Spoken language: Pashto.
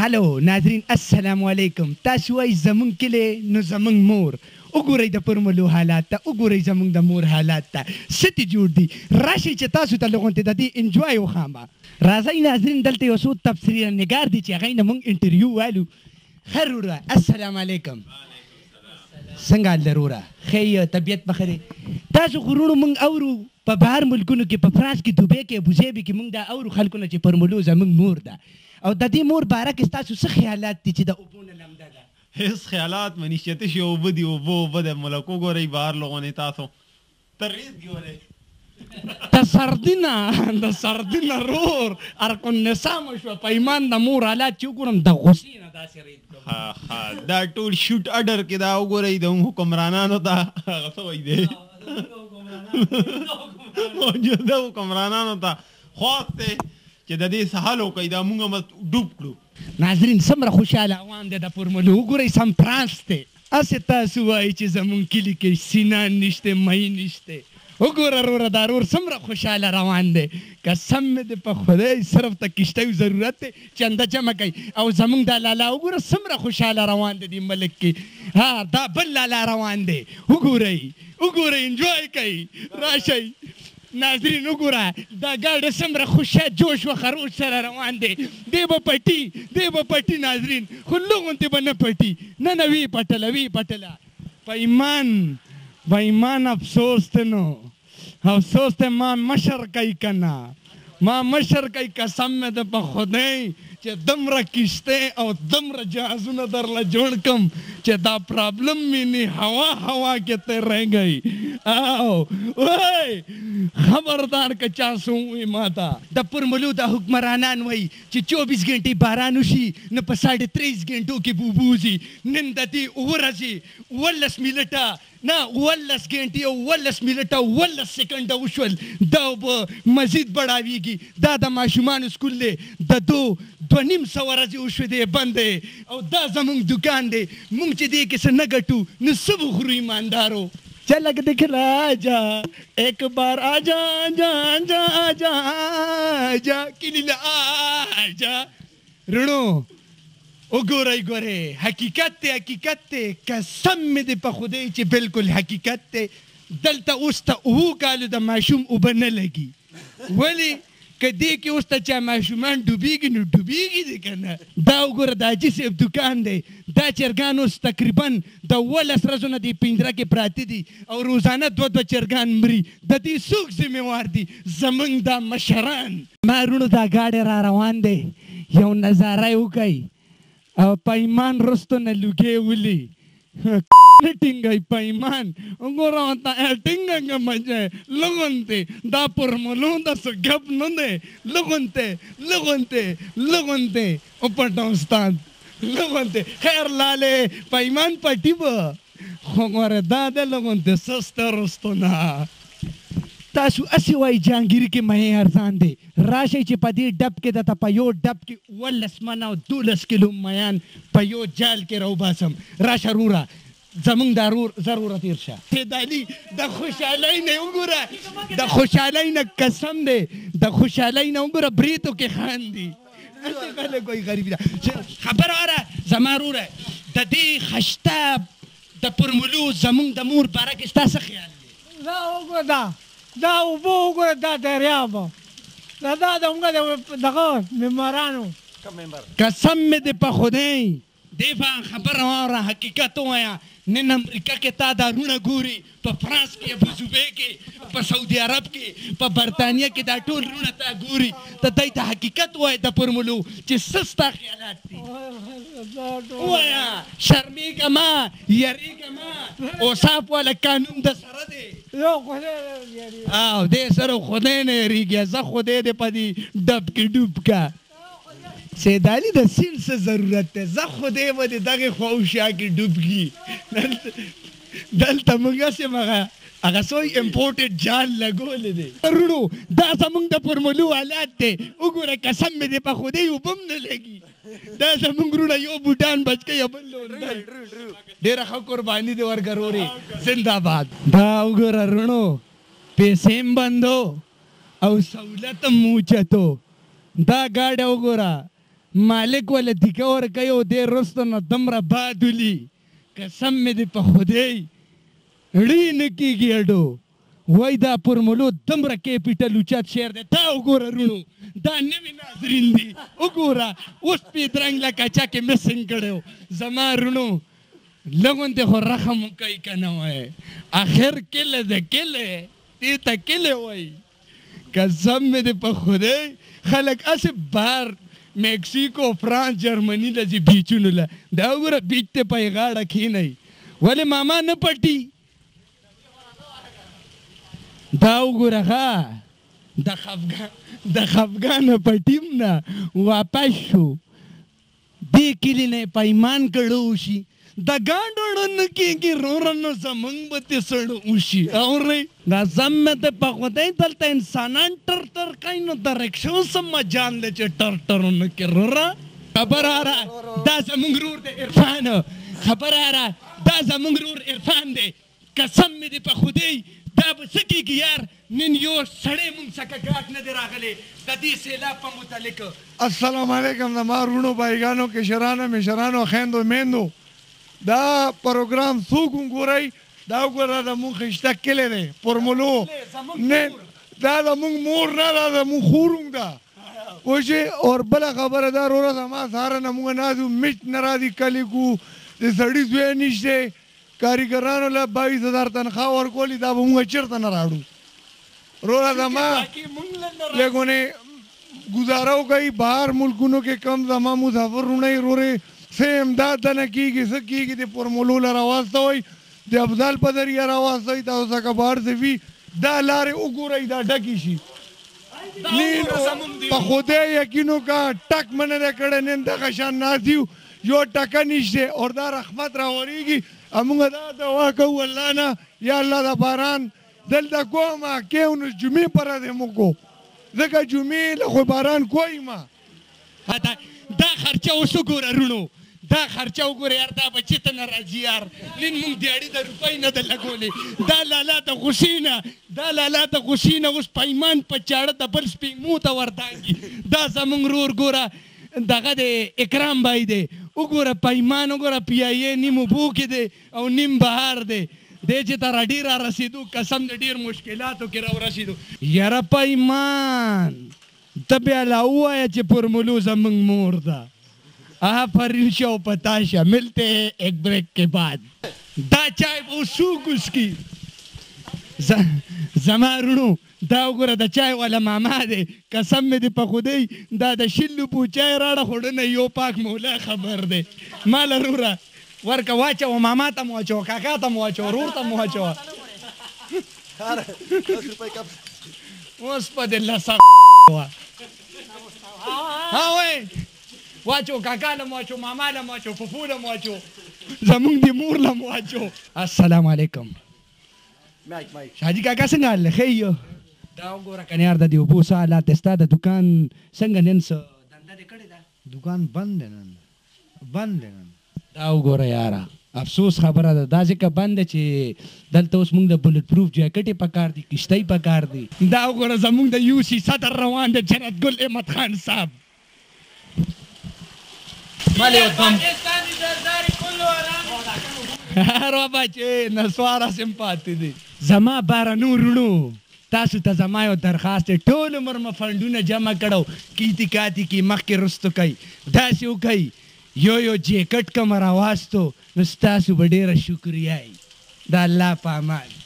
هلو ناظرین السلام علیکم. تاسو وایي زمونږ کلی نو زمونږ مور. وګورئ د پرملو حالات ته، وګورئ زمونږ د مور حالات ته څه دې جوړ دي. راشئ چې تاسو ته لغونتې د دې انجوای وښامه. راځئ ناظرین دلته یو څو تبصرې نګار دي چې هغوی نه مونږ انټرویو والو. ښه وروره السلام علیکم. څنګه حال لروره؟ ښه طبیعت به ښه دی. تاسو غرونو مونږ اورو په بهر ملکونو کې، په فرانس کې، دوبۍ کې، ابوظبي کې مونږ دا اورو خلکو نه چې پرملو زمونږ مور ده. او د دې مور باره کې ستاسو څه خیالات دي چې د اوبو نه لمده ده؟ هیڅ خیالات منی چې شي اوبه دي، اوبه د ملک وګورئ بهر لغونې تاسو ترغیز ګورئ د سردینه رور ارکنسامه شوه په ایمان د مور حالات چې وګورم د غصې نه داسې رید کوم. دا ټول شوټ اډر کې دا وګورئ د حکمرانانو ته هغه څه وایي دی موجوده حکمرانانو ته خواست دی چې د دې څه حل وکړئ، دا موږ هم ډوب کړو. ناظرین څومره خوشحاله عوام دی د پرملو. وګورئ سم فرانس دی. هسې تاسو وایي چې زمونږ کلي کې سینان نشته، مهی نشته. وګوره وروره دا ورور څومره خوشحاله روان دی. قسم مې د په خدای صرف ته کشتیو ضرورت دی، چنده جمع کوي. او زمونږ دا لالا وګوره څومره خوشحاله روان دی دې ملک کې. ها دا بل لالا روان دی. وګورئ انجوای کوي. راشئ ناظرین وګوره دا ګاډی څومره خوشحال جوش و خروش سره روان دی. دی به پټي ناظرین، خو لغونتې به نه پټي. نه وی پټله په ایمان افسوس ته نو افسوس ته ما مشر کوي که نه، ما مشر کوي. قسم مې ده په خدای چې دومره کشتې او دومره جهازونه درله جوړ کړم چې دا پرابلم مې نه هوا کې ته رہ گئی. او وای خبردار که چا څه ووایي ما ته د پرملو د حکمرانان وایي چې 24 غنټې باران وشي نو په 33.5 غنټو کې به اوبه وځي. نن د دې 9 ورځې 11 منټه نه 11 غنټې او 11 منټه 11 سکنډه وشول. دا به مزید بړاویږي. دا د ماشومانو سکول دی. د 2.5 ورځې وشوې دی بند دی. او دا زمونږ دکان دی. مونږ چې دې کې څه نه ګټو نو څه به خورو ایماندارو. چلک دکھلا جا ایک بار آجا آجا کلیلا آجا. رڼو وګورئ حقیقت دی. قسم مې دی په خدای چې بالکل حقیقت دی. دلته اوس ته 9 کالو د ماشوم اوبه نه لګي. ولې که دې کې اوس ته چا ماشومان ډوبېږي نو ډوبېږي دی که نه. دا وګوره د حاجي صاحب دکان دی. دا چرګان اوس تقریبا د 11 ورځو نه دې پنجره کې پراته دي او روزانه 2 چرګان مري. د دې څوک ذمهوار دي؟ زمونږ دا مشران. ما وروڼو دا گاډی را روان دی. یو نظاره یې وکئ او په ایمان رستو نه لوګې ولي ټینګئ په ایمان. وګوره ورته ټینګه مجه لغونتې دا پرملو د څه ګپ نه دی. لغونتې وپټه استاد لغونتې. خیر لالې په ایمان پټي به خو ګوره دا د لغونتې سسته رستو نه. تاسو هسې وایي جهانګیري کې مهی ارزان دی. راشئ چې په دې ډب کې درته په یو ډب کې 11 منه او 12 کیلو میان په یو جال کې راوباسم. راشه روره زمونږ دا رور ضروره تېر شه. سید د خوشحالۍ نه وګوره، د خوشحالۍ نه قسم دی، د خوشحالۍ نه وګوره بریتو کې خاندي. هسې خلک وایي غریبي ده. خبره واره زما روره د دې خشته د پرملو زمونږ د مور باره کې ستا څه خیال دی؟ دا وګوره دا اوبه وګوره دا دریاب دا د دغه ممبرانو قسم مې دی په خدای. دې به خبره واوره حقیقت ووایه. نن امریکا کې تا دا رونه ګوري، په فرانس کې، ابوظبي کې، په سعودي عرب کې، په برطانیه کې دا ټول رونه تا ګوري. ته دی ته حقیقت ووایه د پرملو چې څه ستا خیالات دي. ووایه شرمېږه مه، یریږه مه. اوصاف والا قانون د سره دی. او دې سره خدای نه یریږي. زه خدای دې په دې ډب کې ډوب کا. سید علي د سیند څه ضرورت دی؟ زه خدای به دې دغې خواوشا کې ډوب کړي. دلته موږ هسې هغه څوی امپورټډ جال لګولی دی. وروڼو دا زمونږ د پرملو حالات دی. وګوره قسم مې دی په خدای اوبه هم نه لګي. دا زمونږ وروڼه یو بوټان بچ کوي بل لوندل. ډېره ښه قرباني دی ورګرورې زنده باد. دا وګوره وروڼو پیسې هم بندو او سهولت هم اوچتو. دا ګاډی وګوره مالک ولا دیکه ورکوي او دی رستو نه دومره باد ولي قسم مې دې په خدای ړي نه کېږي اډو وای دا پرملو دومره کیپیټل اوچت شعر دی دا وګوره رونو دا نوي ناظرین دي وګوره اوس پیدرنګ لکه چا کې مسنګ کړی و زما رونو لغونتې خو رحم کوي که نه وای آخر کله د کله دې ته کله وای قسم مې دې په خدای خلک هسې بهر میکسیکو فرانس جرمني له ځي بیچونو له دا وګوره بیچ ته په یې غاړه کښېنئ ولې ماما نه پټي دا وګوره ښه د خفګانه په ټیم نه واپس شو دې کلي نه یې پیمان کړی وشي د ګاډو نه کېږي روره نو زمونږ به دې سړه وشي اورئ دا زم مې ته په خدای دلته انسانان ټر ټر کوي نو د رکشو څه مجال دی چې ټر ټر نه کې روره خبره را دا زمونږ رور دی عرفان خبره را دا زمونږ رور عرفان دی قسم مې دې په خدای دا به څه کېږي یار نن یو سړی مونږ څخه ګاټ نه دی راغلی د دې سیلاب په متعلق السلام علیکم زما رونو بایګانو کشرانو مشرانو خویندو میندو دا پروګرام څوک ګورئ دا وګوره زمونږ خشته کلی دی پرملو دا زمونږ مور نه دا زمونږ خورونږ ده وشي اور بله خبره دا وروره زما سهاره نه مونږ ناست میچ نه راځي کلي کو د سړي زوی نشته کاریګرانو له 22,000 تنخواه ورکولي دا به مونږ چېرته نه راوړو وروره زما لږونې ګزاره وکوئ بهر ملکونو کې کم زما مسافر رونه یې وروره څه امداد ته نه کېږي څه کېږي د پرملو له راواستوئ د افضل په ذریعه راواستوئ تاسو څخه بهر څه وي دا لارې وګورئ دا ډکې شي په خدای یقین وکړه ټک منه دی کړی نن دغه شان ناست یو یو ټکه نشته اور دا رحمت راورېږي موږ دا دعا کوو الله نه یا الله دا باران دلته کومه کېو نو جمعې پر دی موږ کو ځکه جمعې له خو باران کوی ما دا خرچه اوس وګوره رونو دا خرچه وګوره یار دا به چېته نه راځي یار نن مونږ دیاړي د روپۍ نه ده لګولې دا لالا د غوسې نه دا لالا د غوسې نه اوس پیمان په چاړه د بل سپېمو ته وردانګي دا زمونږ رور ګوره دغه د اکرام بای دی وګوره پیمان وګوره پیایې نیم اوبو کې دی او نیم بهار دی دی چې تر ډېر را رسېدو قسم د ډېر مشکلاتو کې راورسېدو یاره پیمان ته بیا لا ووایه چې پرملو زمونږ مور ده آفرین شو پتا شه ملتے ہیں ایک بریک کے بعد دا چای به څوک وڅکي زما رونو دا وګوره د چای والا ماما دی قسم مې دې په خدای دا د شلو پو چای راړه خوړنه یو پاک مولا خبر دی ماله روره ورکه واچوه ماما ته مو واچوه کاکا ته مو واچوه ورور ته مو واچوه اوس په دې لسه وا ها وای واچو کاکا له مو واچو ماما له مو واچو ففو له مو واچو زمونږ د مور له مو واچو السلام علیکم شاجي کاکا څنګه حال ښه یو دا وګوره کنه یار د دې اوبو څه حالات ستا د دوکان څنګه نن څه دنده دې کړې ده دوکان بند دی نن بند دی نن دا وګوره یاره افسوس خبره ده دا ځکه بند ده چې دلته اوس موږ د بلټ پروف جاکټې پکار دي کشتۍ پکار دي دا وګوره زموږ د یو سی صدر روان دی جنت ګل احمد خان صاحب هر بچې نسواره سمپاتي دي زما بارانو رونو تاسو ته زما یو درخواست دی ټول عمر مې فنډونه جمع کړو کیتی کاتی کې مخکې رستو کوي داسې وکوي یو جیکټ کوم راواستو نو ستاسو به ډېره شکریه وي د الله په امان